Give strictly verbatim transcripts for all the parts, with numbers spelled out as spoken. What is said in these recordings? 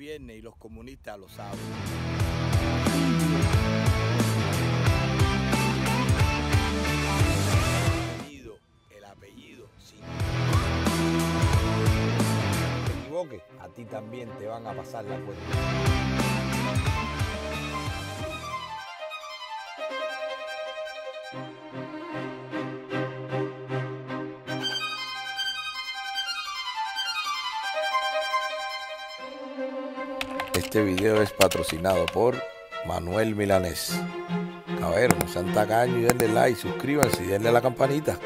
viernes y los comunistas lo saben. El apellido, el apellido, sí. No te equivoques, a ti también te van a pasar la cuenta. Este video es patrocinado por Manuel Milanés. Caballero, no sean tacaños y denle like, suscríbanse y denle a la campanita.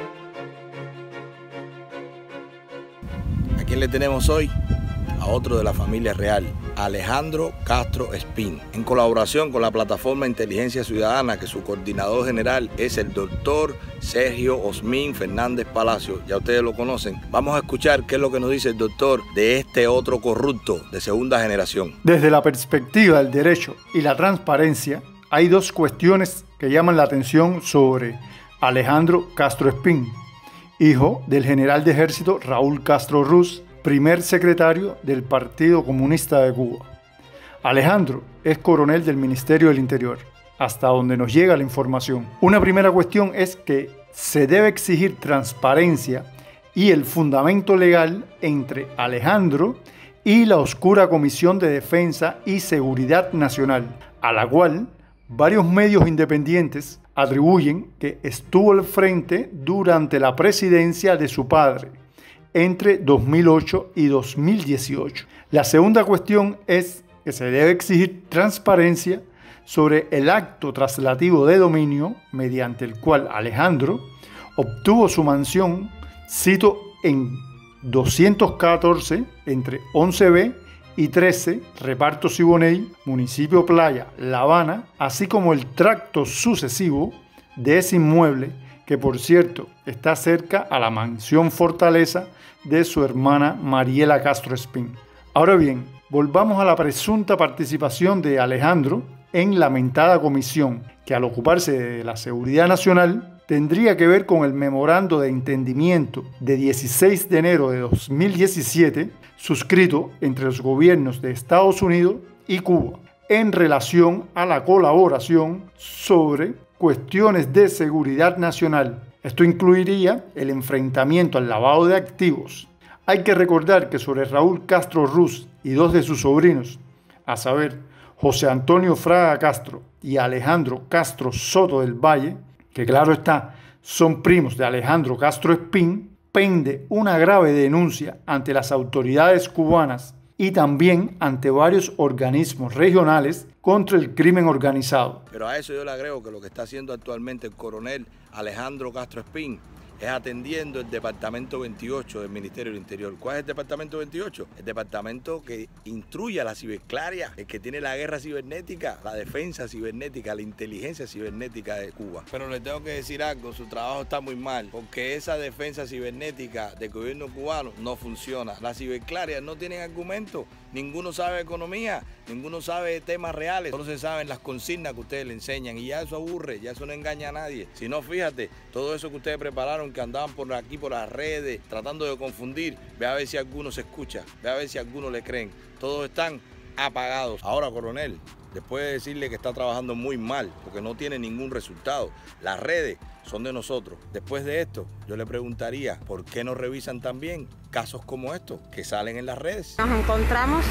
¿A quién le tenemos hoy? A otro de la familia real, Alejandro Castro Espín, en colaboración con la plataforma Inteligencia Ciudadana, que su coordinador general es el doctor Sergio Osmín Fernández Palacio. Ya ustedes lo conocen. Vamos a escuchar qué es lo que nos dice el doctor de este otro corrupto de segunda generación. Desde la perspectiva del derecho y la transparencia, hay dos cuestiones que llaman la atención sobre Alejandro Castro Espín, hijo del general de ejército Raúl Castro Ruz, primer secretario del Partido Comunista de Cuba. Alejandro es coronel del Ministerio del Interior, hasta donde nos llega la información. Una primera cuestión es que se debe exigir transparencia y el fundamento legal entre Alejandro y la oscura Comisión de Defensa y Seguridad Nacional, a la cual varios medios independientes atribuyen que estuvo al frente durante la presidencia de su padre, entre dos mil ocho y dos mil dieciocho. La segunda cuestión es que se debe exigir transparencia sobre el acto traslativo de dominio mediante el cual Alejandro obtuvo su mansión, cito, en doscientos catorce entre once B y trece, Reparto Siboney, municipio Playa, La Habana, así como el tracto sucesivo de ese inmueble, que por cierto está cerca a la mansión Fortaleza de su hermana Mariela Castro Espín. Ahora bien, volvamos a la presunta participación de Alejandro en la mentada comisión, que al ocuparse de la seguridad nacional tendría que ver con el memorando de entendimiento de dieciséis de enero de dos mil diecisiete, suscrito entre los gobiernos de Estados Unidos y Cuba, en relación a la colaboración sobre cuestiones de seguridad nacional. Esto incluiría el enfrentamiento al lavado de activos. Hay que recordar que sobre Raúl Castro Ruz y dos de sus sobrinos, a saber, José Antonio Fraga Castro y Alejandro Castro Soto del Valle, que claro está, son primos de Alejandro Castro Espín, pende una grave denuncia ante las autoridades cubanas y también ante varios organismos regionales contra el crimen organizado. Pero a eso yo le agrego que lo que está haciendo actualmente el coronel Alejandro Castro Espín es atendiendo el departamento veintiocho del Ministerio del Interior. ¿Cuál es el departamento veintiocho? El departamento que instruye a la ciberclaria, el que tiene la guerra cibernética, la defensa cibernética, la inteligencia cibernética de Cuba. Pero le tengo que decir algo, su trabajo está muy mal, porque esa defensa cibernética del gobierno cubano no funciona. Las ciberclarias no tienen argumentos, ninguno sabe economía, ninguno sabe temas reales, solo se saben las consignas que ustedes le enseñan y ya eso aburre, ya eso no engaña a nadie. Si no, fíjate, todo eso que ustedes prepararon, que andaban por aquí, por las redes, tratando de confundir, ve a ver si alguno se escucha, ve a ver si alguno le creen. Todos están apagados. Ahora, coronel, después de decirle que está trabajando muy mal, porque no tiene ningún resultado, las redes son de nosotros. Después de esto, yo le preguntaría, ¿por qué no revisan también casos como estos que salen en las redes? Nos encontramos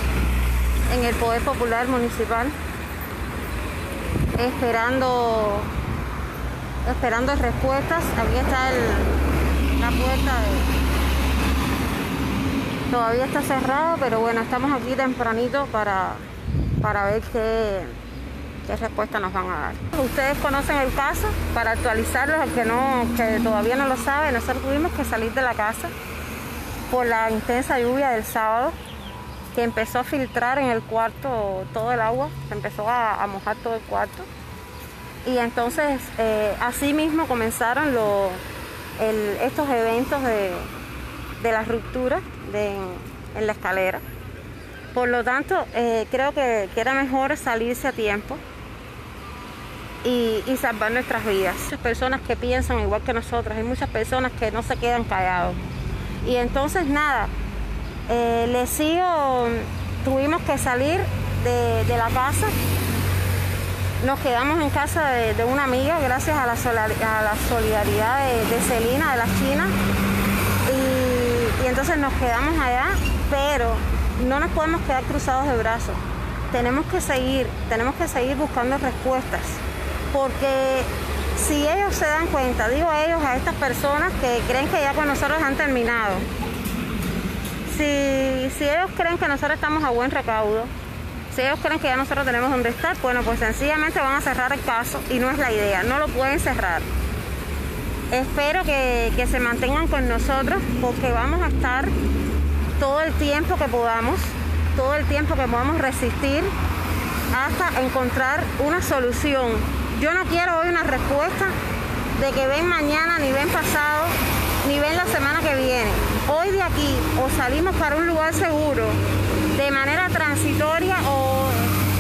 en el Poder Popular Municipal esperando esperando respuestas. Aquí está el, la puerta de... todavía está cerrada, pero bueno, estamos aquí tempranito para, para ver qué, qué respuesta nos van a dar. Ustedes conocen el caso, para actualizarlos, el que, no, que todavía no lo sabe, nosotros tuvimos que salir de la casa por la intensa lluvia del sábado, que empezó a filtrar en el cuarto todo el agua, se empezó a, a mojar todo el cuarto. Y entonces, eh, así mismo comenzaron lo, el, estos eventos de, de la ruptura de, en la escalera. Por lo tanto, eh, creo que, que era mejor salirse a tiempo y, y salvar nuestras vidas. Hay muchas personas que piensan igual que nosotros, hay muchas personas que no se quedan callados. Y entonces, nada, eh, les sigo tuvimos que salir de, de la casa. Nos quedamos en casa de, de una amiga gracias a la, a la solidaridad de, de Celina, de las chinas. Y, y entonces nos quedamos allá, pero no nos podemos quedar cruzados de brazos. Tenemos que seguir, tenemos que seguir buscando respuestas. Porque si ellos se dan cuenta, digo ellos a estas personas que creen que ya con nosotros han terminado, si, si ellos creen que nosotros estamos a buen recaudo, si ellos creen que ya nosotros tenemos donde estar, bueno, pues sencillamente van a cerrar el caso y no es la idea, no lo pueden cerrar. Espero que, que se mantengan con nosotros porque vamos a estar todo el tiempo que podamos, todo el tiempo que podamos resistir hasta encontrar una solución. Yo no quiero hoy una respuesta de que ven mañana, ni ven pasado, ni ven la semana que viene. Hoy de aquí o salimos para un lugar seguro de manera transitoria o,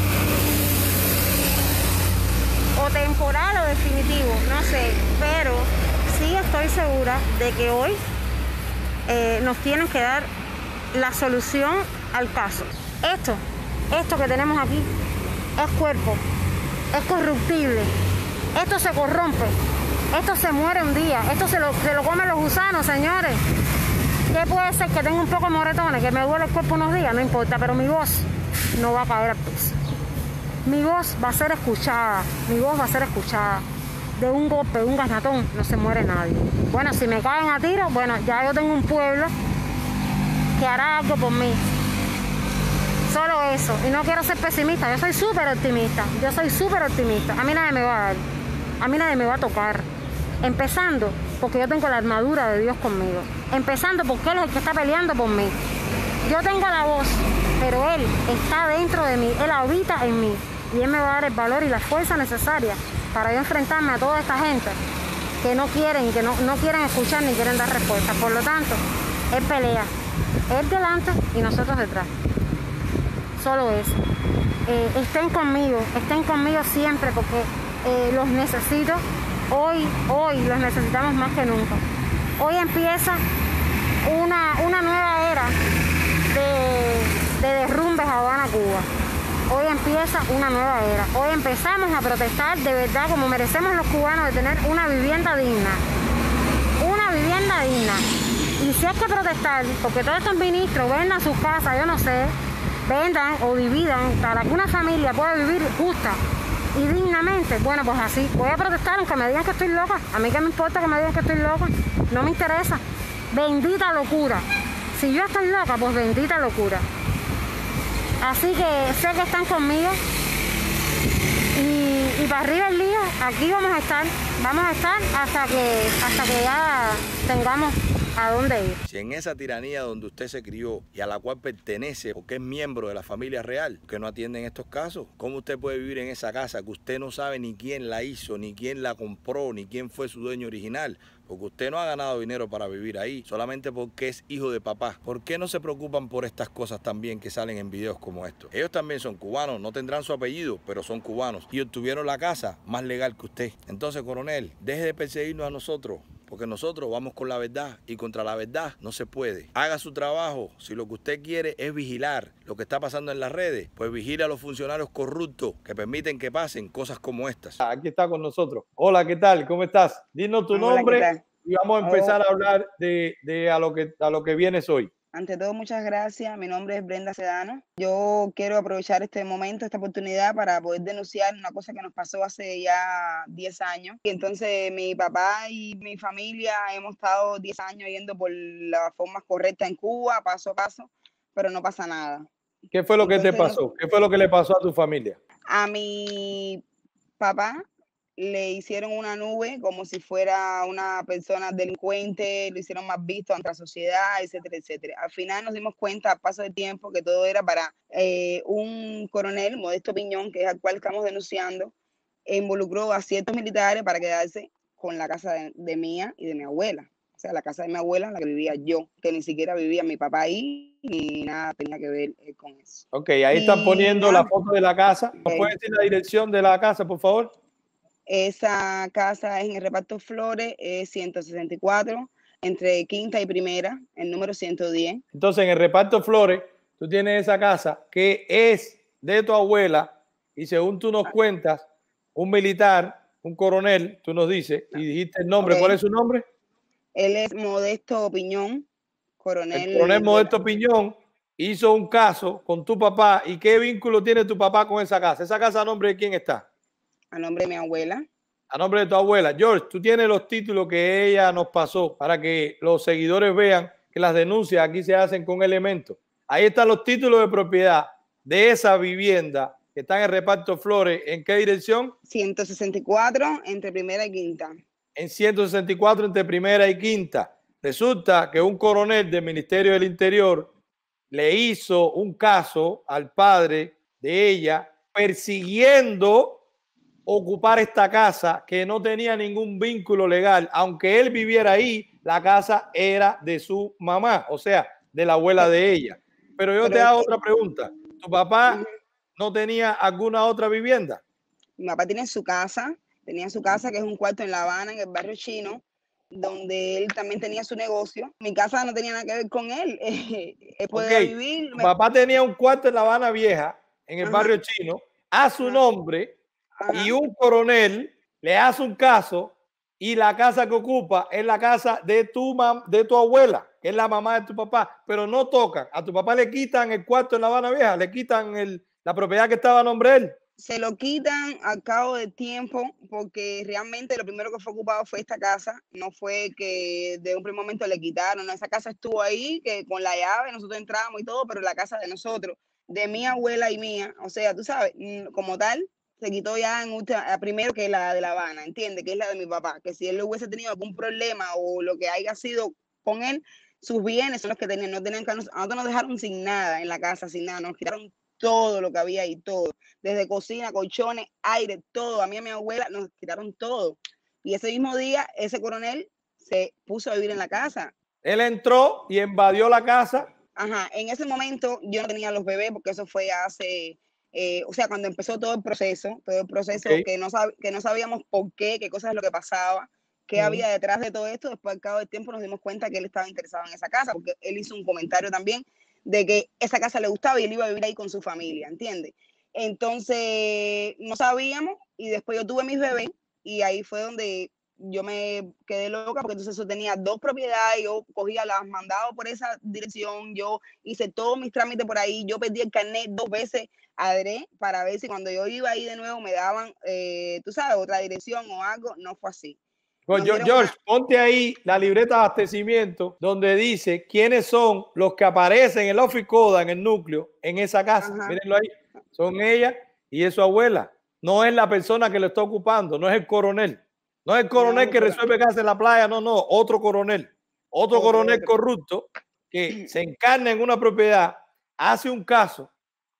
o temporal o definitivo, no sé, pero sí estoy segura de que hoy eh, nos tienen que dar la solución al caso. Esto, esto que tenemos aquí es cuerpo, es corruptible, esto se corrompe, esto se muere un día, esto se lo, se lo comen los gusanos, señores. ¿Qué puede ser? Que tenga un poco de moretones, que me duele el cuerpo unos días, no importa, pero mi voz no va a caer al piso. Mi voz va a ser escuchada, mi voz va a ser escuchada. De un golpe, de un garnatón, no se muere nadie. Bueno, si me caen a tiro, bueno, ya yo tengo un pueblo que hará algo por mí. Solo eso. Y no quiero ser pesimista, yo soy súper optimista. Yo soy súper optimista. A mí nadie me va a dar. A mí nadie me va a tocar. Empezando porque yo tengo la armadura de Dios conmigo. Empezando porque Él es el que está peleando por mí. Yo tengo la voz, pero Él está dentro de mí. Él habita en mí. Y Él me va a dar el valor y la fuerza necesaria para yo enfrentarme a toda esta gente que no quieren, que no, no quieren escuchar ni quieren dar respuesta. Por lo tanto, Él pelea. Él delante y nosotros detrás. Solo eso. Eh, estén conmigo, estén conmigo siempre porque eh, los necesito. Hoy, hoy los necesitamos más que nunca. Hoy empieza una, una nueva era de, de derrumbes a Habana, Cuba. Hoy empieza una nueva era. Hoy empezamos a protestar de verdad como merecemos los cubanos de tener una vivienda digna. Una vivienda digna. Y si hay que protestar, porque todos estos ministros vendan sus casas, yo no sé, vendan o dividan para que una familia pueda vivir justa y dignamente, bueno, pues así. Voy a protestar aunque me digan que estoy loca. A mí qué me importa que me digan que estoy loca. No me interesa. Bendita locura. Si yo estoy loca, pues bendita locura. Así que sé que están conmigo. Y, y para arriba el lío, aquí vamos a estar. Vamos a estar hasta que, hasta que ya tengamos a dónde ir. Si en esa tiranía donde usted se crió y a la cual pertenece porque es miembro de la familia real, que no atienden estos casos, ¿cómo usted puede vivir en esa casa que usted no sabe ni quién la hizo, ni quién la compró, ni quién fue su dueño original? Porque usted no ha ganado dinero para vivir ahí, solamente porque es hijo de papá. ¿Por qué no se preocupan por estas cosas también que salen en videos como estos? Ellos también son cubanos, no tendrán su apellido, pero son cubanos. Y obtuvieron la casa más legal que usted. Entonces, coronel, deje de perseguirnos a nosotros, porque nosotros vamos con la verdad y contra la verdad no se puede. Haga su trabajo. Si lo que usted quiere es vigilar lo que está pasando en las redes, pues vigile a los funcionarios corruptos que permiten que pasen cosas como estas. Aquí está con nosotros. Hola, ¿qué tal? ¿Cómo estás? Dinos tu Hola, nombre y vamos a empezar a hablar de, de a, lo que, a lo que vienes hoy. Ante todo, muchas gracias. Mi nombre es Brenda Sedano. Yo quiero aprovechar este momento, esta oportunidad para poder denunciar una cosa que nos pasó hace ya diez años. Y entonces mi papá y mi familia hemos estado diez años yendo por las formas correctas en Cuba, paso a paso, pero no pasa nada. ¿Qué fue lo entonces, que te pasó? ¿Qué fue lo que le pasó a tu familia? A mi papá le hicieron una nube como si fuera una persona delincuente, lo hicieron más visto ante la sociedad, etcétera, etcétera. Al final nos dimos cuenta, a paso de tiempo, que todo era para eh, un coronel, Modesto Piñón, que es al cual estamos denunciando, e involucró a ciertos militares para quedarse con la casa de, de mía y de mi abuela. O sea, la casa de mi abuela en la que vivía yo, que ni siquiera vivía mi papá ahí, ni nada tenía que ver eh, con eso. Ok, ahí y, están poniendo nada, la foto de la casa. ¿Nos okay. puedes decir la dirección de la casa, por favor? Esa casa es en el reparto Flores, es ciento sesenta y cuatro, entre Quinta y Primera, el número ciento diez. Entonces, en el reparto Flores, tú tienes esa casa que es de tu abuela y según tú nos cuentas, un militar, un coronel, tú nos dices, y dijiste el nombre. Okay. ¿Cuál es su nombre? Él es Modesto Piñón, coronel. El coronel Modesto Piñón hizo un caso con tu papá. ¿Y qué vínculo tiene tu papá con esa casa? ¿Esa casa a nombre de quién está? A nombre de mi abuela. A nombre de tu abuela. George, tú tienes los títulos que ella nos pasó para que los seguidores vean que las denuncias aquí se hacen con elementos. Ahí están los títulos de propiedad de esa vivienda que está en el reparto Flores. ¿En qué dirección? ciento sesenta y cuatro entre primera y quinta. En ciento sesenta y cuatro entre primera y quinta. Resulta que un coronel del Ministerio del Interior le hizo un caso al padre de ella persiguiendo ocupar esta casa que no tenía ningún vínculo legal. Aunque él viviera ahí, la casa era de su mamá, o sea, de la abuela de ella. Pero yo Pero te hago otra pregunta. ¿Tu papá no tenía alguna otra vivienda? Mi papá tiene su casa, tenía su casa que es un cuarto en La Habana, en el barrio chino, donde él también tenía su negocio. Mi casa no tenía nada que ver con él. Él podía okay. vivir. Tu me... papá tenía un cuarto en La Habana Vieja, en el Ajá. barrio chino, a su Ajá. nombre, Ajá. y un coronel le hace un caso y la casa que ocupa es la casa de tu, mam de tu abuela, que es la mamá de tu papá, pero no tocan. A tu papá le quitan el cuarto en La Habana Vieja, le quitan el, la propiedad que estaba a nombre de él. Se lo quitan al cabo del tiempo porque realmente lo primero que fue ocupado fue esta casa. No fue que de un primer momento le quitaron. No, esa casa estuvo ahí, que con la llave nosotros entramos y todo, pero la casa de nosotros, de mi abuela y mía, o sea, tú sabes, como tal, se quitó ya en última, primero que la de La Habana, ¿entiendes? Que es la de mi papá. Que si él hubiese tenido algún problema o lo que haya sido con él, sus bienes son los que tenían. No tenían que, a nosotros nos dejaron sin nada en la casa, sin nada. Nos quitaron todo lo que había ahí, todo. Desde cocina, colchones, aire, todo. A mí y a mi abuela nos quitaron todo. Y ese mismo día, ese coronel se puso a vivir en la casa. Él entró y invadió la casa. Ajá. En ese momento yo no tenía los bebés porque eso fue hace... Eh, o sea, cuando empezó todo el proceso, todo el proceso okay. que, no sab que no sabíamos por qué, qué cosas es lo que pasaba, qué uh-huh. había detrás de todo esto. Después, al cabo del tiempo, nos dimos cuenta que él estaba interesado en esa casa porque él hizo un comentario también de que esa casa le gustaba y él iba a vivir ahí con su familia, ¿entiendes? Entonces, no sabíamos y después yo tuve mis bebés y ahí fue donde yo me quedé loca porque entonces yo tenía dos propiedades, yo cogía las mandaba por esa dirección, yo hice todos mis trámites por ahí, yo perdí el carnet dos veces adré para ver si cuando yo iba ahí de nuevo me daban, eh, tú sabes, otra dirección o algo. No fue así. Pues yo, George, una... ponte ahí la libreta de abastecimiento donde dice quiénes son los que aparecen en el Office Coda, en el núcleo, en esa casa. Ajá. Mírenlo ahí. Son ella y es su abuela. No es la persona que lo está ocupando, no es el coronel. No es el coronel no, que resuelve casa en la playa, no, no, otro coronel. Otro, otro coronel otro. corrupto que se encarna en una propiedad, hace un caso,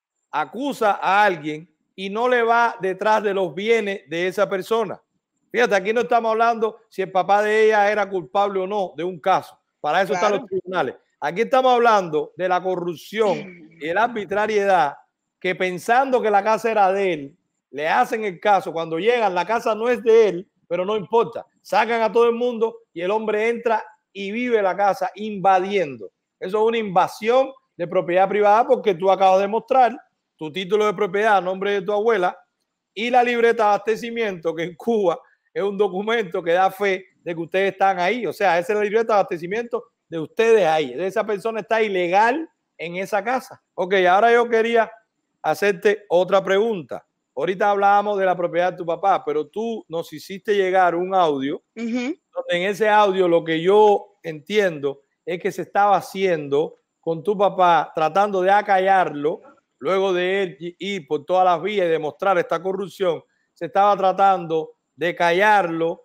acusa a alguien y no le va detrás de los bienes de esa persona. Fíjate, aquí no estamos hablando si el papá de ella era culpable o no de un caso. Para eso claro. están los tribunales. Aquí estamos hablando de la corrupción y la arbitrariedad que pensando que la casa era de él, le hacen el caso. Cuando llegan, la casa no es de él, pero no importa. Sacan a todo el mundo y el hombre entra y vive la casa invadiendo. Eso es una invasión de propiedad privada porque tú acabas de mostrar tu título de propiedad a nombre de tu abuela y la libreta de abastecimiento, que en Cuba es un documento que da fe de que ustedes están ahí. O sea, esa es la libreta de abastecimiento de ustedes ahí. Esa persona está ilegal en esa casa. Ok, ahora yo quería hacerte otra pregunta. Ahorita hablábamos de la propiedad de tu papá, pero tú nos hiciste llegar un audio, uh-huh. donde en ese audio lo que yo entiendo es que se estaba haciendo con tu papá, tratando de acallarlo, luego de él ir por todas las vías y demostrar esta corrupción, se estaba tratando de callarlo,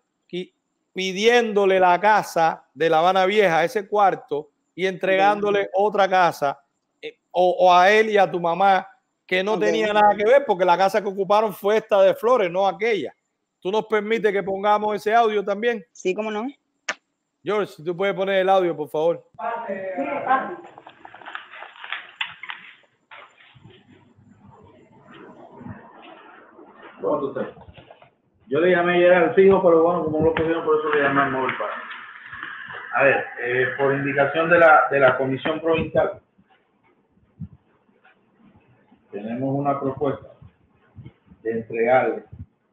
pidiéndole la casa de La Habana Vieja, ese cuarto, y entregándole otra casa, eh, o, o a él y a tu mamá, que no okay. tenía nada que ver, porque la casa que ocuparon fue esta de Flores, no aquella. ¿Tú nos permites que pongamos ese audio también? Sí, cómo no. George, si tú puedes poner el audio, por favor. Yo le llamé ayer al fijo, pero bueno, como no lo cogieron, por eso le llamé al móvil para. A ver, eh, por indicación de la, de la Comisión Provincial, una propuesta de entregarle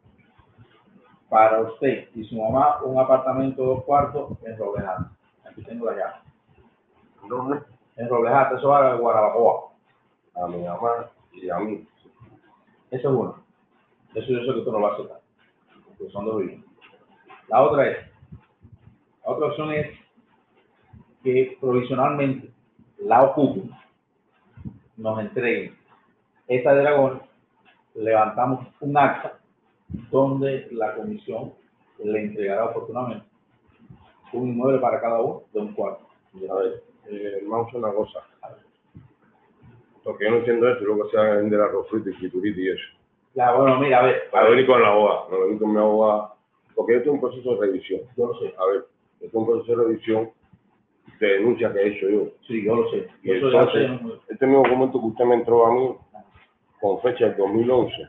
para usted y su mamá un apartamento de dos cuartos en Roblejate. Aquí tengo la llave. ¿Dónde? En Roblejate, eso va a Guanabacoa. A mi mamá y a mí. Eso es uno. Eso yo sé que tú no vas a aceptar. Porque son dos viviendas. La otra es, la otra opción es que provisionalmente la ocupen, nos entreguen esta de Dragón, levantamos un acta donde la comisión le entregará oportunamente un inmueble para cada uno de un cuarto. A ver, eh, vamos a hacer una cosa. Porque yo no entiendo esto, luego se va a vender arroz frito y friturita y eso. Ya, bueno, mira, a ver. A venir con la abogada, no venir con mi abogada, porque yo tengo un proceso de revisión. Yo lo sé. A ver, yo tengo un proceso de revisión de denuncia que he hecho yo. Sí, yo lo sé. Y Eso entonces, ya sé. este mismo documento que usted me entró a mí, con fecha del dos mil once,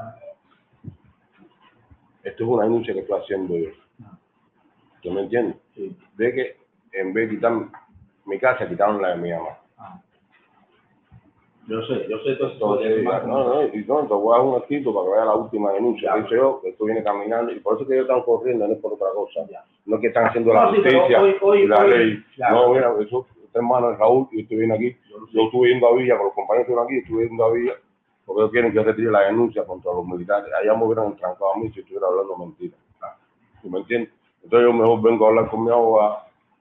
esto es una denuncia que estoy haciendo yo. ¿Usted me entiende? Sí. De que en vez de quitar mi casa, quitaron la de mi mamá. Ah. Yo sé, yo sé todo Entonces, esto. no, no, y no, te voy a dar un escrito para que vea la última denuncia. Que hice yo, que esto viene caminando, y por eso es que ellos están corriendo, no es por otra cosa. Ya. No es que están haciendo la No, sí, pero justicia hoy- hoy- y la hoy- ley. ya. No, mira, eso, este hermano es Raúl, y usted viene aquí. Yo lo sé. Yo estuve yendo a Villa, con los compañeros que estuvieron aquí, estuve yendo a Villa, porque ellos quieren que yo retire la denuncia contra los militares. Allá me hubieran entrancado a mí si estuviera hablando mentiras. ¿Tú me entiendes? Entonces yo mejor vengo a hablar con mi abogada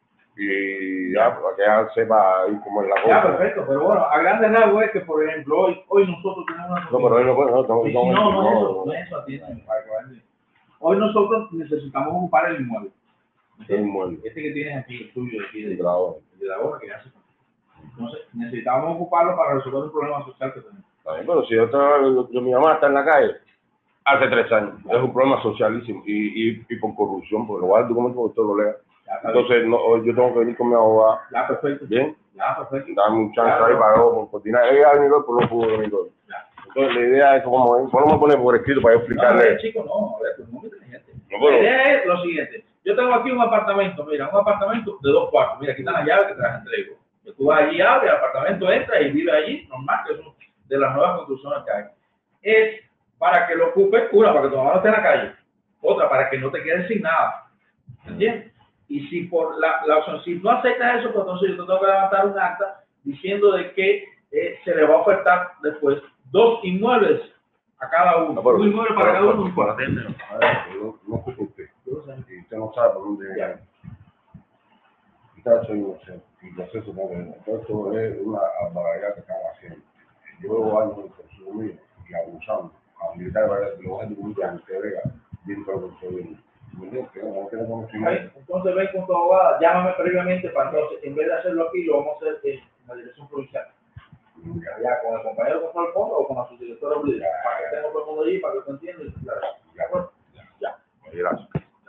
y ya, para que ella sepa ir como es la cosa. Ya, perfecto, pero bueno, a grandes rasgos es que, por ejemplo, hoy, hoy nosotros tenemos una... No, pero hoy no puede, no, tengo Sí, que sí, no, no, no, es eso, no es eso, atiende, para que vayan. Hoy nosotros necesitamos ocupar el inmueble. El inmueble. Este que tienes aquí, el tuyo, de aquí, de de, trabajo. de la obra que hace. Entonces, necesitamos ocuparlo para resolver un problema social que tenemos. Está bien, pero si yo, yo, yo- mi mamá está en la calle hace tres años, es un problema socialísimo y, y, y por corrupción, porque lo voy a dar el documento porque usted lo lea. Ya, está Entonces no, hoy yo tengo que venir con mi abogada, bien. Ya, perfecto. bien, Ya, perfecto. darme un chance Ya, ahí no. para yo coordinar. Ella venido, pero no pudo venir hoy. Ya. Entonces la idea es como, ven, podemos poner por escrito para yo No, explicarle. no, chico, no, a ver, pues, muy inteligente. No, pero- La idea es lo siguiente. Yo tengo aquí un apartamento, mira, un apartamento de dos cuartos. Mira, aquí están las llaves que te las entrego. Que tú vas allí, abres, el apartamento entra y vive allí, normal, que es una de las nuevas construcciones que hay. Es para que lo ocupes, una, para que tu mamá no esté en la calle. Otra, para que no te quedes sin nada. ¿Entiendes? Y si por la, la opción, si no aceptas eso, pues entonces yo te tengo que levantar un acta diciendo de que eh, se le va a ofertar después dos inmuebles a cada uno. No, pero- un inmueble para pero- cada uno. pero- un cuarto. A ver, no, no ocupe usted. Y usted no sabe por dónde viene. Quizás soy inocente, y yo sé supongo que esto es una barbaridad que están haciendo. Yo llevo años en el consumo mío y abusando. A militar, los gente que se vega dentro del consumo. ¿Me entiendes? Que no tiene conocimiento. Entonces ven con tu abogada, llámame previamente para entonces, en vez de hacerlo aquí, lo vamos a hacer en la dirección provincial. Ya, con el compañero de control del fondo o con la subdirectora jurídica, para que estemos todo el mundo allí, para que te entiendas. ¿De acuerdo? Ya. Gracias.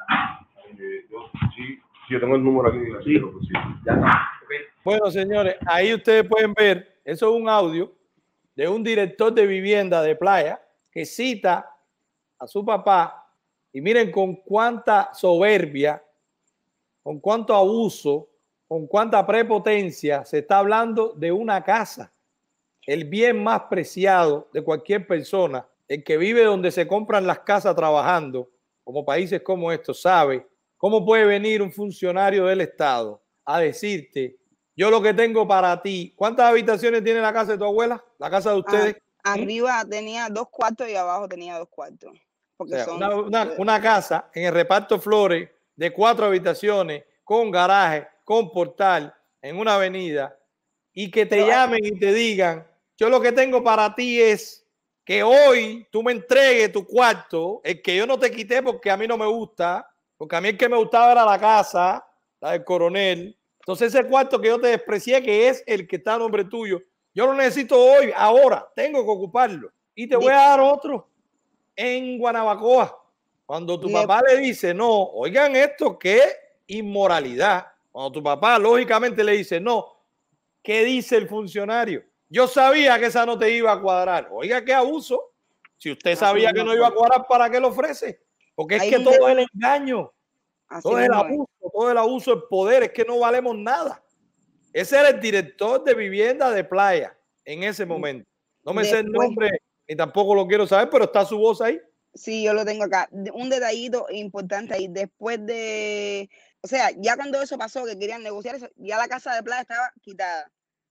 Eh, yo, sí, sí, yo tengo el número aquí. Sí. Pero, pues, sí. Ya está. Okay. Bueno, señores, ahí ustedes pueden ver, eso es un audio de un director de vivienda de Playa que cita a su papá y miren con cuánta soberbia, con cuánto abuso, con cuánta prepotencia se está hablando de una casa, el bien más preciado de cualquier persona, el que vive donde se compran las casas trabajando, como países como estos, sabe cómo puede venir un funcionario del Estado a decirte, yo lo que tengo para ti, ¿cuántas habitaciones tiene la casa de tu abuela? La casa de ustedes. Ah, arriba tenía dos cuartos y abajo tenía dos cuartos. Porque O sea, son, una, una, una casa en el reparto Flores de cuatro habitaciones, con garaje, con portal, en una avenida, y que te llamen y te digan, yo lo que tengo para ti es que hoy tú me entregues tu cuarto, el que yo no te quité porque a mí no me gusta, porque a mí el que me gustaba era la casa, la del coronel. Entonces ese cuarto que yo te desprecié, que es el que está a nombre tuyo, yo lo necesito hoy, ahora, tengo que ocuparlo. Y te voy a dar otro en Guanabacoa. Cuando tu papá le dice, no, oigan esto, qué inmoralidad. Cuando tu papá lógicamente le dice, no, ¿qué dice el funcionario? Yo sabía que esa no te iba a cuadrar. Oiga, qué abuso. Si usted sabía que no iba a cuadrar, ¿para qué lo ofrece? Porque es que todo es el engaño, todo es el abuso, todo el abuso del poder, es que no valemos nada. Ese era el director de vivienda de Playa en ese momento. No me sé el nombre ni tampoco lo quiero saber, pero está su voz ahí. Sí, yo lo tengo acá. Un detallito importante ahí, después de, o sea, ya cuando eso pasó, que querían negociar eso, ya la casa de playa estaba quitada,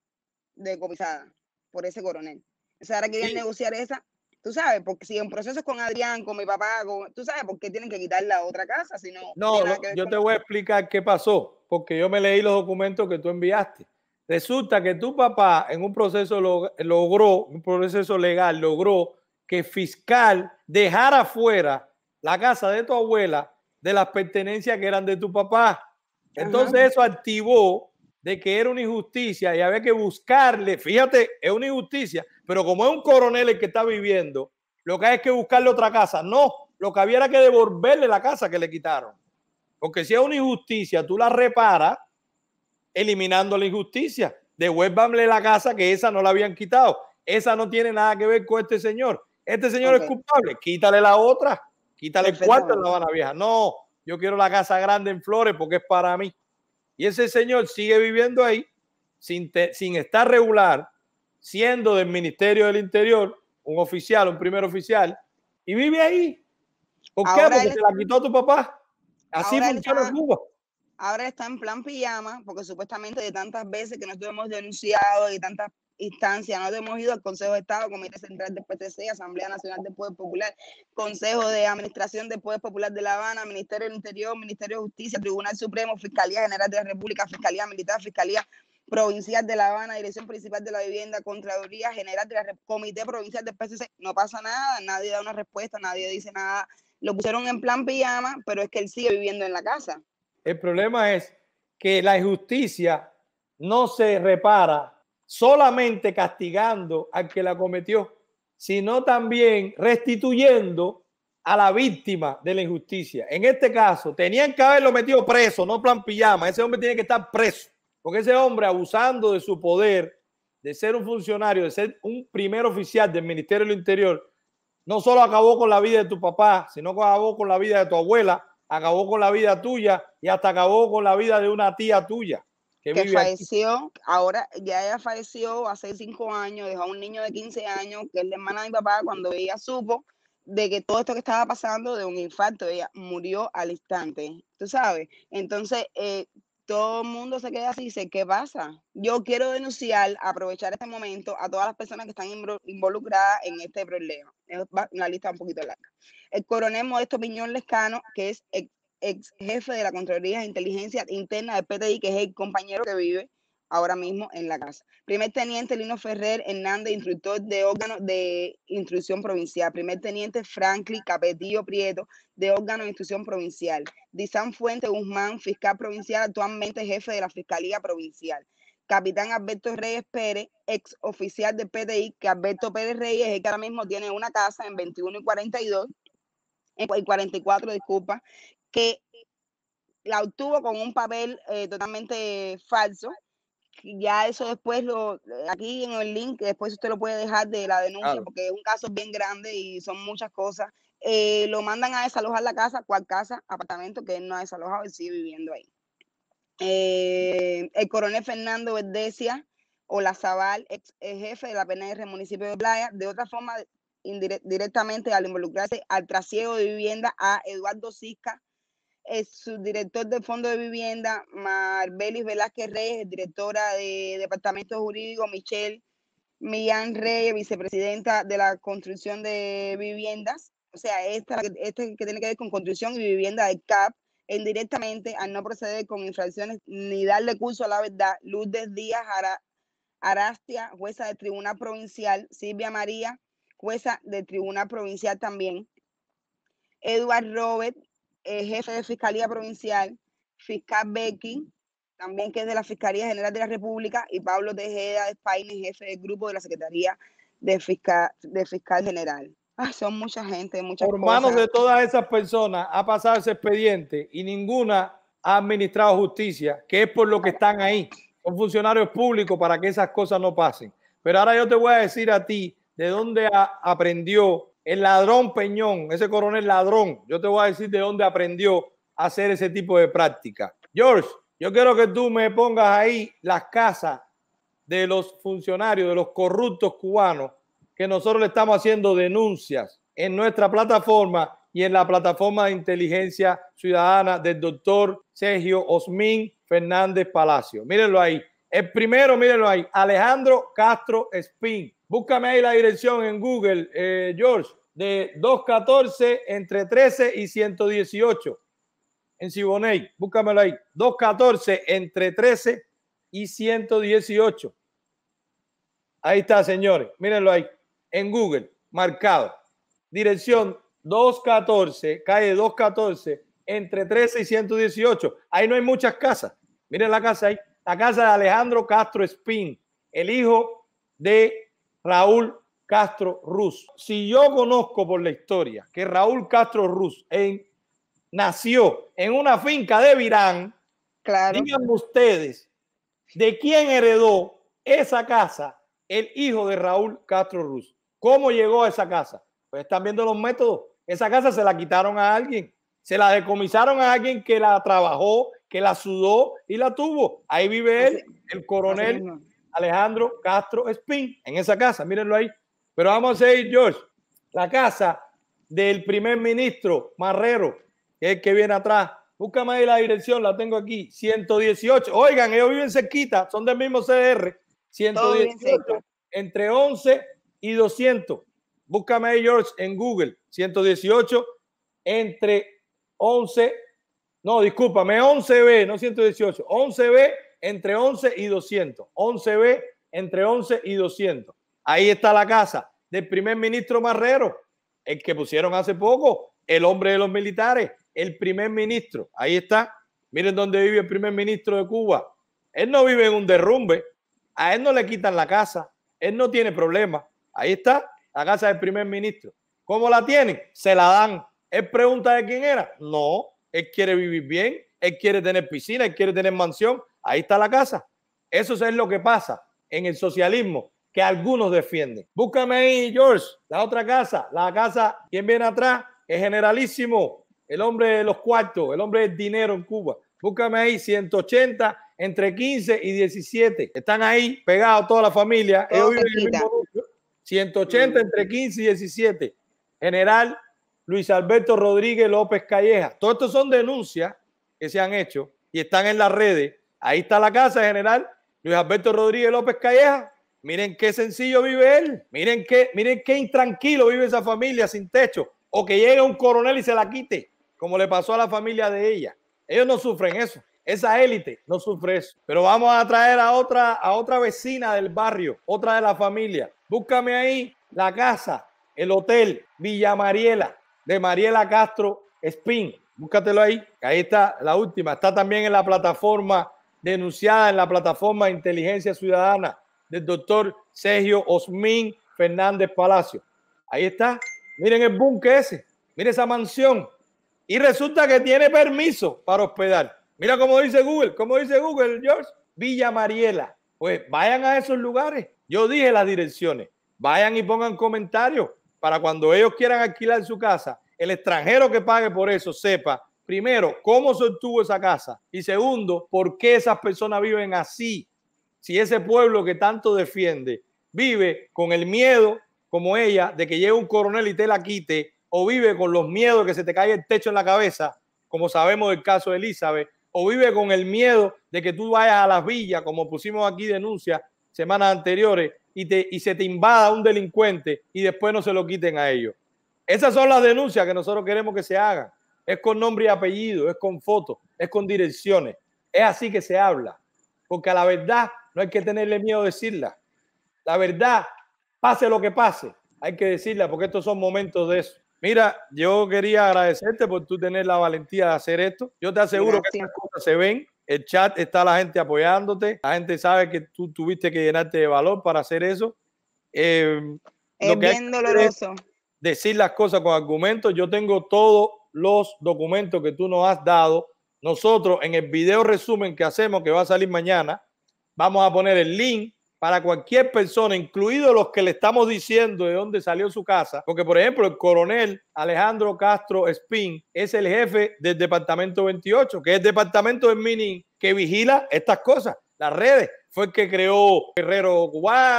decomisada por ese coronel. O sea, ahora querían sí. negociar esa, tú sabes, porque si en procesos con Adrián, con mi papá, con, tú sabes, ¿por qué tienen que quitar la otra casa? Si no, no, lo, yo con... te voy a explicar qué pasó, porque yo me leí los documentos que tú enviaste. Resulta que tu papá en un proceso log logró, un proceso legal, logró que fiscal dejara fuera la casa de tu abuela de las pertenencias que eran de tu papá. Entonces Ajá. eso activó de que era una injusticia y había que buscarle, fíjate, es una injusticia, pero como es un coronel el que está viviendo, lo que hay es que buscarle otra casa. No, lo que había era que devolverle la casa que le quitaron. Porque si es una injusticia, tú la reparas eliminando la injusticia. Devuélvanle la casa que esa no la habían quitado. Esa no tiene nada que ver con este señor. Este señor okay. es culpable. Quítale la otra. Quítale el cuarto en La Habana Vieja. No, yo quiero la casa grande en Flores porque es para mí. Y ese señor sigue viviendo ahí sin, te, sin estar regular, siendo del Ministerio del Interior, un oficial, un primer oficial, y vive ahí. ¿Por qué? Porque se la quitó tu papá. Así funciona está... Cuba. Ahora está en plan pijama, porque supuestamente de tantas veces que nosotros hemos denunciado y tantas instancias, nosotros hemos ido al Consejo de Estado, Comité Central del P T C, Asamblea Nacional del Poder Popular, Consejo de Administración del Poder Popular de La Habana, Ministerio del Interior, Ministerio de Justicia, Tribunal Supremo, Fiscalía General de la República, Fiscalía Militar, Fiscalía Provincial de La Habana, Dirección Principal de la Vivienda, Contraloría General de la Rep Comité Provincial del P T C. No pasa nada, nadie da una respuesta, nadie dice nada. Lo pusieron en plan pijama, pero es que él sigue viviendo en la casa. El problema es que la injusticia no se repara solamente castigando al que la cometió, sino también restituyendo a la víctima de la injusticia. En este caso, tenían que haberlo metido preso, no plan pijama. Ese hombre tiene que estar preso, porque ese hombre, abusando de su poder, de ser un funcionario, de ser un primer oficial del Ministerio del Interior, no solo acabó con la vida de tu papá, sino que acabó con la vida de tu abuela, acabó con la vida tuya y hasta acabó con la vida de una tía tuya que, que vive falleció, aquí. Ahora ya ella falleció hace cinco años, dejó a un niño de quince años, que es la hermana de mi papá. Cuando ella supo de que todo esto que estaba pasando, de un infarto, ella murió al instante, tú sabes. Entonces, eh, todo el mundo se queda así y dice, ¿qué pasa? Yo quiero denunciar, aprovechar este momento a todas las personas que están involucradas en este problema. Es una lista un poquito larga. El coronel Modesto Piñón Lescano, que es ex, ex jefe de la Contraloría de Inteligencia Interna del P T I, que es el compañero que vive ahora mismo en la casa. Primer teniente Lino Ferrer Hernández, instructor de órgano de instrucción provincial. Primer teniente Franklin Capetillo Prieto, de órgano de instrucción provincial. Dizán Fuente Guzmán, fiscal provincial, actualmente jefe de la Fiscalía Provincial. Capitán Alberto Reyes Pérez, ex oficial del P T I, que Alberto Pérez Reyes es el que ahora mismo tiene una casa en veintiuno y cuarenta y dos, en cuarenta y cuatro, disculpa, que la obtuvo con un papel eh, totalmente falso. Ya eso después lo, aquí en el link, después usted lo puede dejar de la denuncia, claro, porque es un caso bien grande y son muchas cosas. Eh, lo mandan a desalojar la casa, cual casa, apartamento que él no ha desalojado, él sigue viviendo ahí. Eh, el coronel Fernando Verdesia Olazabal, ex jefe de la P N R municipio de Playa, de otra forma, directamente al involucrarse al trasiego de vivienda a Eduardo Cisca, el subdirector del Fondo de Vivienda, Marbelis Velázquez Reyes, directora de Departamento Jurídico, Michelle Millán Reyes, vicepresidenta de la construcción de viviendas. O sea, esta, este que tiene que ver con construcción y vivienda del C A P, indirectamente al no proceder con infracciones ni darle curso a la verdad. Lourdes Díaz Ara, Arastia, jueza del Tribunal Provincial. Silvia María, jueza del Tribunal Provincial también. Edward Robert, eh, jefe de Fiscalía Provincial. Fiscal Becky, también que es de la Fiscalía General de la República. Y Pablo Tejeda de España, jefe del grupo de la Secretaría de Fiscal, de Fiscal General. Ay, son mucha gente, muchas Por cosas. manos de todas esas personas ha pasado ese expediente y ninguna ha administrado justicia, que es por lo que están ahí. Son funcionarios públicos para que esas cosas no pasen. Pero ahora yo te voy a decir a ti de dónde a, aprendió el ladrón Peñón, ese coronel ladrón. Yo te voy a decir de dónde aprendió a hacer ese tipo de práctica. George, yo quiero que tú me pongas ahí las casas de los funcionarios, de los corruptos cubanos que nosotros le estamos haciendo denuncias en nuestra plataforma y en la plataforma de inteligencia ciudadana del doctor Sergio Osmin Fernández Palacio. Mírenlo ahí. El primero, mírenlo ahí, Alejandro Castro Espín. Búscame ahí la dirección en Google, eh, George, de doscientos catorce entre trece y ciento dieciocho en Siboney. Búscamelo ahí, doscientos catorce entre trece y ciento dieciocho. Ahí está, señores, mírenlo ahí, en Google, marcado. Dirección doscientos catorce, calle doscientos catorce entre trece y ciento dieciocho. Ahí no hay muchas casas. Miren la casa ahí. La casa de Alejandro Castro Espín, el hijo de Raúl Castro Ruz. Si yo conozco por la historia que Raúl Castro Ruz en, nació en una finca de Virán, claro, díganme ustedes, ¿de quién heredó esa casa el hijo de Raúl Castro Ruz? ¿Cómo llegó a esa casa? Pues están viendo los métodos. Esa casa se la quitaron a alguien, se la decomisaron a alguien que la trabajó, que la sudó y la tuvo. Ahí vive él, el coronel Alejandro Castro Espín, en esa casa, mírenlo ahí. Pero vamos a seguir, George, la casa del primer ministro Marrero, que es el que viene atrás. Búscame ahí la dirección, la tengo aquí, ciento dieciocho. Oigan, ellos viven cerquita, son del mismo C D R, ciento dieciocho, entre once y doscientos. Búscame ahí, George, en Google, ciento dieciocho, entre once, no, discúlpame, once B, no ciento dieciocho, once B entre once y doscientos, once B entre once y doscientos. Ahí está la casa del primer ministro Marrero, el que pusieron hace poco, el hombre de los militares, el primer ministro. Ahí está. Miren dónde vive el primer ministro de Cuba. Él no vive en un derrumbe. A él no le quitan la casa. Él no tiene problema. Ahí está la casa del primer ministro. ¿Cómo la tienen? Se la dan. ¿Él pregunta de quién era? No. Él quiere vivir bien. Él quiere tener piscina. Él quiere tener mansión. Ahí está la casa. Eso es lo que pasa en el socialismo que algunos defienden. Búscame ahí, George, la otra casa. La casa, ¿quién viene atrás? El generalísimo, el hombre de los cuartos, el hombre del dinero en Cuba. Búscame ahí, ciento ochenta entre quince y diecisiete. Están ahí pegados toda la familia. Ellos viven en el mismo núcleo. ciento ochenta entre quince y diecisiete. General Luis Alberto Rodríguez López Calleja. Todos estos son denuncias que se han hecho y están en las redes. Ahí está la casa, general Luis Alberto Rodríguez López Calleja. Miren qué sencillo vive él. Miren qué, miren qué intranquilo vive esa familia sin techo. O que llegue un coronel y se la quite, como le pasó a la familia de ella. Ellos no sufren eso. Esa élite no sufre eso. Pero vamos a traer a otra, a otra vecina del barrio, otra de la familia. Búscame ahí la casa, el hotel Villa Mariela, de Mariela Castro Espín. Búscatelo ahí. Ahí está la última. Está también en la plataforma denunciada, en la plataforma de inteligencia ciudadana del doctor Sergio Osmin Fernández Palacio. Ahí está. Miren el búnker ese. Miren esa mansión. Y resulta que tiene permiso para hospedar. Mira cómo dice Google. ¿Cómo dice Google, George? Villa Mariela. Pues vayan a esos lugares. Yo dije las direcciones. Vayan y pongan comentarios para cuando ellos quieran alquilar su casa, el extranjero que pague por eso sepa, primero, cómo se obtuvo esa casa y segundo, por qué esas personas viven así. Si ese pueblo que tanto defiende vive con el miedo, como ella, de que llegue un coronel y te la quite, o vive con los miedos de que se te caiga el techo en la cabeza, como sabemos del caso de Elizabeth, o vive con el miedo de que tú vayas a las villas, como pusimos aquí denuncias semanas anteriores, y, te, y se te invada un delincuente y después no se lo quiten a ellos. Esas son las denuncias que nosotros queremos que se hagan. Es con nombre y apellido, es con fotos, es con direcciones. Es así que se habla. Porque a la verdad no hay que tenerle miedo a decirla. La verdad, pase lo que pase, hay que decirla porque estos son momentos de eso. Mira, yo quería agradecerte por tú tener la valentía de hacer esto. Yo te aseguro Gracias. que estas cosas se ven. El chat está la gente apoyándote. La gente sabe que tú tuviste que llenarte de valor para hacer eso. Eh, es bien doloroso. Es decir las cosas con argumentos. Yo tengo todos los documentos que tú nos has dado. Nosotros en el video resumen que hacemos, que va a salir mañana, vamos a poner el link para cualquier persona, incluidos los que le estamos diciendo de dónde salió su casa. Porque, por ejemplo, el coronel Alejandro Castro Espín es el jefe del departamento veintiocho, que es el departamento del Mini que vigila estas cosas, las redes. Fue el que creó Guerrero Cubano,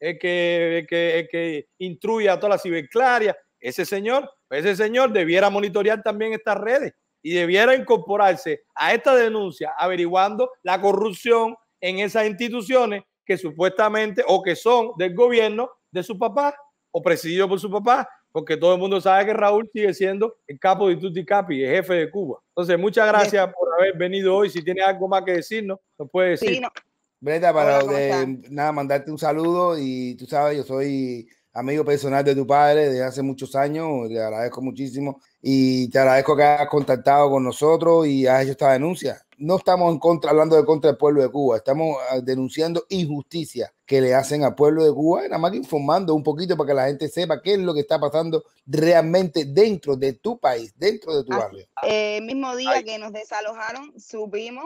el que, el que, el que instruye a toda la ciberclaria. Ese señor, ese señor debiera monitorear también estas redes y debiera incorporarse a esta denuncia averiguando la corrupción en esas instituciones que supuestamente o que son del gobierno de su papá o presidido por su papá, porque todo el mundo sabe que Raúl sigue siendo el capo de Tutti Capi, el jefe de Cuba. Entonces, muchas gracias por haber venido hoy. Si tienes algo más que decirnos, nos puedes decir. Sí, no. Brenda, para Hola, de, nada, mandarte un saludo y tú sabes, yo soy amigo personal de tu padre desde hace muchos años, le agradezco muchísimo y te agradezco que hayas contactado con nosotros y has hecho esta denuncia. No estamos en contra, hablando de contra del pueblo de Cuba, estamos denunciando injusticia que le hacen al pueblo de Cuba, y nada más que informando un poquito para que la gente sepa qué es lo que está pasando realmente dentro de tu país, dentro de tu barrio. El eh, mismo día Ay. que nos desalojaron, supimos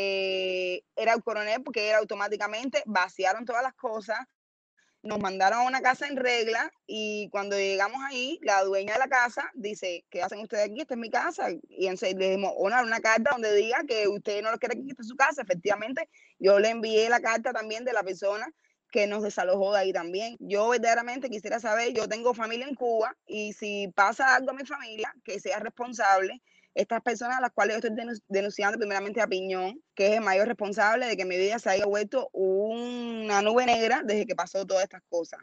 que era el coronel, porque era automáticamente, vaciaron todas las cosas, nos mandaron a una casa en regla y cuando llegamos ahí, la dueña de la casa dice, ¿qué hacen ustedes aquí? Esta es mi casa. Y entonces le dijimos, una, una carta donde diga que usted no lo quiere que esta es su casa. Efectivamente, yo le envié la carta también de la persona que nos desalojó de ahí también. Yo verdaderamente quisiera saber, yo tengo familia en Cuba y si pasa algo a mi familia, que sea responsable estas personas a las cuales yo estoy denunciando primeramente a Piñón, que es el mayor responsable de que mi vida se haya vuelto una nube negra desde que pasó todas estas cosas.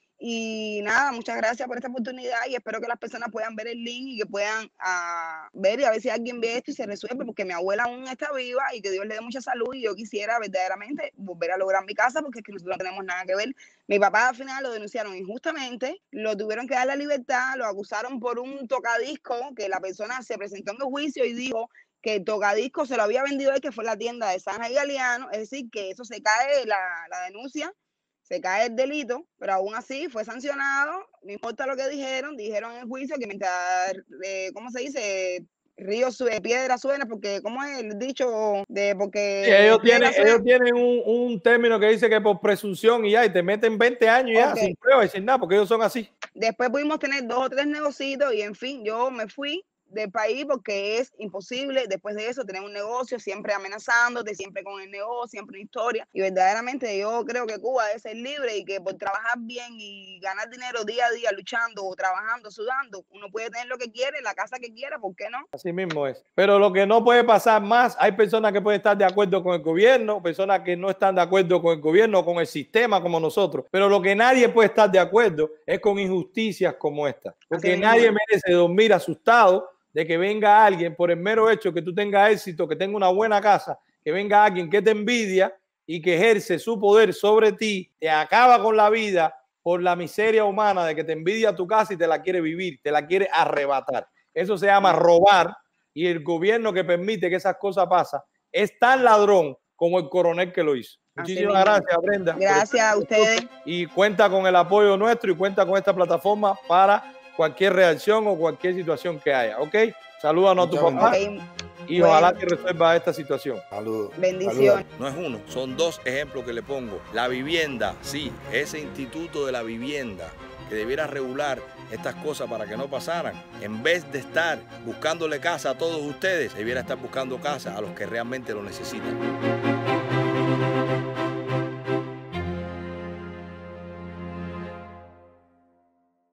Y nada, muchas gracias por esta oportunidad y espero que las personas puedan ver el link y que puedan uh, ver y a ver si alguien ve esto y se resuelve, porque mi abuela aún está viva y que Dios le dé mucha salud y yo quisiera verdaderamente volver a lograr mi casa porque es que nosotros no tenemos nada que ver. Mi papá al final lo denunciaron injustamente, lo tuvieron que dar la libertad, lo acusaron por un tocadisco que la persona se presentó en el juicio y dijo que el tocadisco se lo había vendido él, que fue la tienda de Sanja y Galeano, es decir, que eso se cae la, la denuncia, se cae el delito, pero aún así fue sancionado, no importa lo que dijeron, dijeron en el juicio que mientras, eh, ¿cómo se dice? Río sube, piedra suena, porque, ¿cómo es el dicho? De, porque sí, ellos, tienen, ellos tienen un, un término que dice que por presunción y ya, y te meten veinte años ya, okay, sin prueba y sin nada, porque ellos son así. Después pudimos tener dos o tres negocios y en fin, yo me fui del país porque es imposible después de eso tener un negocio siempre amenazándote, siempre con el negocio, siempre una historia, y verdaderamente yo creo que Cuba debe ser libre y que por trabajar bien y ganar dinero día a día luchando o trabajando, sudando, uno puede tener lo que quiere, la casa que quiera, ¿por qué no? Así mismo es, pero lo que no puede pasar más, hay personas que pueden estar de acuerdo con el gobierno, personas que no están de acuerdo con el gobierno, con el sistema como nosotros, pero lo que nadie puede estar de acuerdo es con injusticias como esta, porque nadie merece dormir asustado de que venga alguien por el mero hecho que tú tengas éxito, que tenga una buena casa, que venga alguien que te envidia y que ejerce su poder sobre ti, te acaba con la vida por la miseria humana de que te envidia tu casa y te la quiere vivir, te la quiere arrebatar. Eso se llama robar y el gobierno que permite que esas cosas pasen es tan ladrón como el coronel que lo hizo. Muchísimas gracias, Brenda. Gracias a ustedes. Y cuenta con el apoyo nuestro y cuenta con esta plataforma para cualquier reacción o cualquier situación que haya, ¿ok? Salúdanos a tu papá okay. y bueno, ojalá que resuelva esta situación. Saludos. Bendiciones. No es uno, son dos ejemplos que le pongo. La vivienda, sí, ese instituto de la vivienda que debiera regular estas cosas para que no pasaran. En vez de estar buscándole casa a todos ustedes, debiera estar buscando casa a los que realmente lo necesitan.